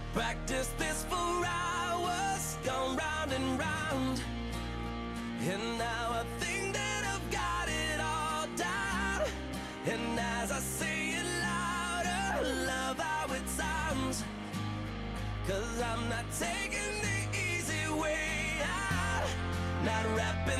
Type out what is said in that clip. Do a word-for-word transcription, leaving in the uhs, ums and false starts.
Practice this for hours, gone round and round, and now I think that I've got it all down. And as I say it louder, love how it sounds, 'cause I'm not taking the easy way out, not rapping